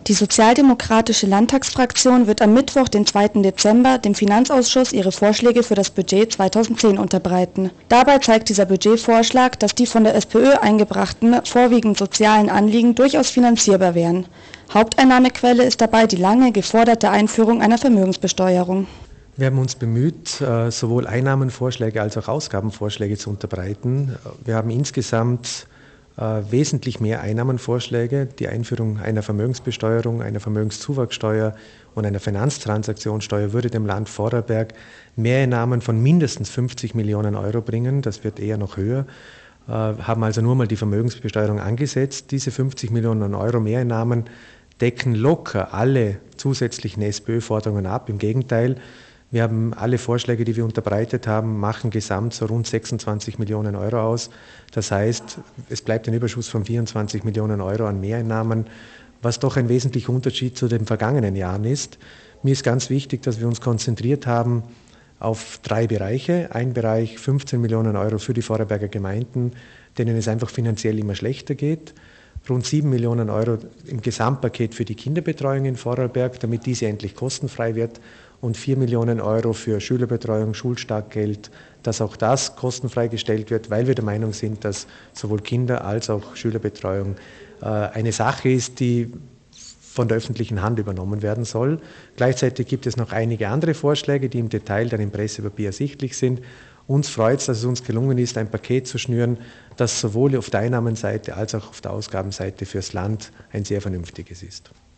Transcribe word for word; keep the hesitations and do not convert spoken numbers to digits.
Die sozialdemokratische Landtagsfraktion wird am Mittwoch, den zweiten Dezember, dem Finanzausschuss ihre Vorschläge für das Budget zweitausendzehn unterbreiten. Dabei zeigt dieser Budgetvorschlag, dass die von der SPÖ eingebrachten, vorwiegend sozialen Anliegen durchaus finanzierbar wären. Haupteinnahmequelle ist dabei die lange geforderte Einführung einer Vermögensbesteuerung. Wir haben uns bemüht, sowohl Einnahmenvorschläge als auch Ausgabenvorschläge zu unterbreiten. Wir haben insgesamt wesentlich mehr Einnahmenvorschläge, die Einführung einer Vermögensbesteuerung, einer Vermögenszuwachssteuer und einer Finanztransaktionssteuer würde dem Land Vorarlberg Mehreinnahmen von mindestens fünfzig Millionen Euro bringen, das wird eher noch höher, haben also nur mal die Vermögensbesteuerung angesetzt. Diese fünfzig Millionen Euro Mehreinnahmen decken locker alle zusätzlichen SPÖ-Forderungen ab, im Gegenteil. Wir haben alle Vorschläge, die wir unterbreitet haben, machen gesamt so rund sechsundzwanzig Millionen Euro aus. Das heißt, es bleibt ein Überschuss von vierundzwanzig Millionen Euro an Mehreinnahmen, was doch ein wesentlicher Unterschied zu den vergangenen Jahren ist. Mir ist ganz wichtig, dass wir uns konzentriert haben auf drei Bereiche. Ein Bereich fünfzehn Millionen Euro für die Vorarlberger Gemeinden, denen es einfach finanziell immer schlechter geht. Rund sieben Millionen Euro im Gesamtpaket für die Kinderbetreuung in Vorarlberg, damit diese endlich kostenfrei wird. Und vier Millionen Euro für Schülerbetreuung, Schulstartgeld, dass auch das kostenfrei gestellt wird, weil wir der Meinung sind, dass sowohl Kinder- als auch Schülerbetreuung äh, eine Sache ist, die von der öffentlichen Hand übernommen werden soll. Gleichzeitig gibt es noch einige andere Vorschläge, die im Detail dann im Pressepapier ersichtlich sind. Uns freut es, dass es uns gelungen ist, ein Paket zu schnüren, das sowohl auf der Einnahmenseite als auch auf der Ausgabenseite fürs Land ein sehr vernünftiges ist.